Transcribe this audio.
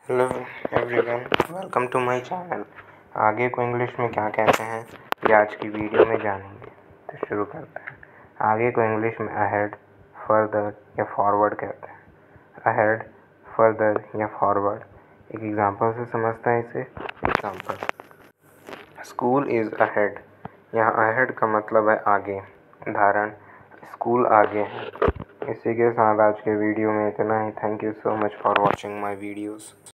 Hello everyone, welcome to my channel. आगे को English में क्या कहते हैं ये आज की वीडियो में जानेंगे। तो शुरू करते हैं। आगे को इंग्लिश में अहेड, फर्दर या फॉरवर्ड कहते हैं। अहेड, फर्दर या फॉरवर्ड। एक एग्जांपल से समझते हैं इसे। Example, school is ahead. यहाँ अहेड का मतलब है आगे। उदाहरण, स्कूल आगे है। इसी के साथ आज के वीडियो में इतना ही। Thank you so much for watching my videos.